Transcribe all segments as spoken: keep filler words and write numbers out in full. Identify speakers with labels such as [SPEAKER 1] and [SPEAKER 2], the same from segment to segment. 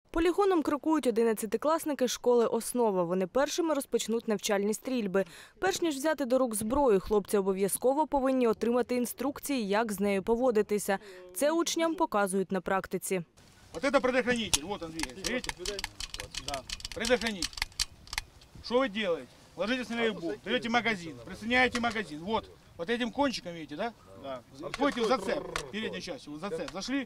[SPEAKER 1] Полігоном крокують одинадцятикласники школи «Основа». Вони першими розпочнуть навчальні стрільби. Перш ніж взяти до рук зброю, хлопці обов'язково повинні отримати інструкції, як з нею поводитися. Це учням показують на практиці.
[SPEAKER 2] Вот это предохранитель, вот он двигается, видите? Да, предохранитель. Что вы делаете? Ложитесь на наебу, берете магазин, присоединяете магазин. Вот, вот этим кончиком, видите, да? Да. Отходите в зацеп, передней частью, в зацеп. Зашли,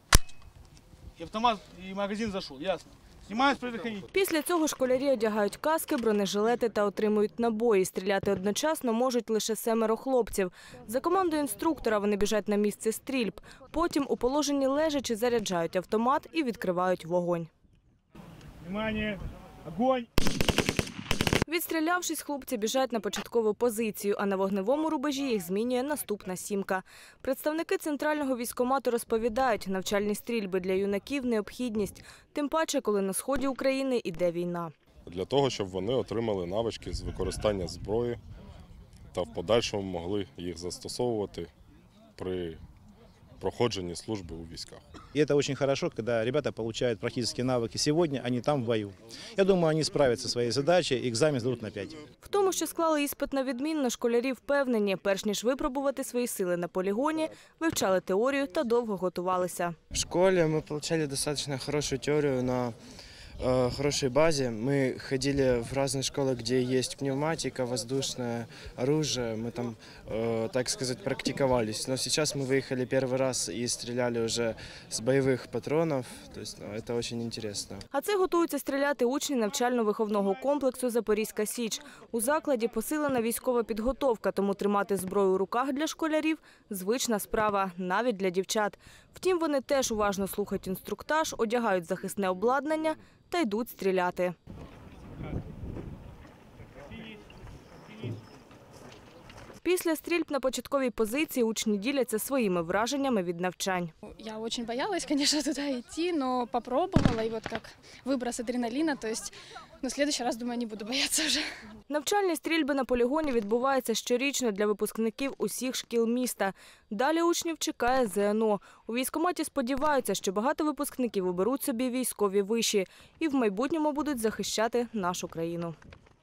[SPEAKER 2] и автомат, и магазин зашел, ясно. Знімають предохранитель.
[SPEAKER 1] Після цього школярі одягають каски, бронежилети та отримують набої. Стріляти одночасно можуть лише семеро хлопців. За командою інструктора вони біжать на місце стрільб. Потім у положенні лежачи заряджають автомат і відкривають вогонь.
[SPEAKER 2] Внимание, огонь!
[SPEAKER 1] Відстрілявшись, хлопці біжать на початкову позицію, а на вогневому рубежі їх змінює наступна сімка. Представники центрального військкомату розповідають, навчальні стрільби для юнаків – необхідність. Тим паче, коли на сході України йде війна.
[SPEAKER 3] Для того, щоб вони отримали навички з використання зброї та в подальшому могли їх застосовувати при проходжении службы у військах.
[SPEAKER 4] И это очень хорошо, когда ребята получают практические навыки сегодня, они там в бою. Я думаю, они справятся со своей задачей, экзамен сдадут на пять.
[SPEAKER 1] В тому, що склали іспит на відмінно, школярі впевнені, перш ніж випробувати свої сили на полігоні, вивчали теорію та довго готувалися.
[SPEAKER 5] В школе мы получали достаточно хорошую теорию на э, хорошей базе. Мы ходили в разные школы, где есть пневматика, воздушное оружие. Мы там, э, так сказать, практиковались. Но сейчас мы выехали первый раз и стреляли уже с боевых патронов. То есть, ну, это очень интересно.
[SPEAKER 1] А це готуються стріляти учні навчально-виховного комплексу «Запорізька Січ». У закладі посилена військова підготовка, тому тримати зброю у руках для школярів – звична справа, навіть для дівчат. Втім, вони теж уважно слухають інструктаж, одягають захисне обладнання та йдуть стріляти. Після стрільб на початковій позиції учні діляться своїми враженнями від навчань.
[SPEAKER 6] Я очень боялась, конечно, туда идти, но попробовала, и вот как выброс адреналина, то есть, ну, в следующий раз, думаю, не буду бояться уже.
[SPEAKER 1] Навчальні стрільби на полігоні відбуваються щорічно для випускників усіх шкіл міста. Далі учнів чекає зе ен о. У військкоматі сподіваються, що багато випускників оберуть собі військові виші і в майбутньому будуть захищати нашу країну.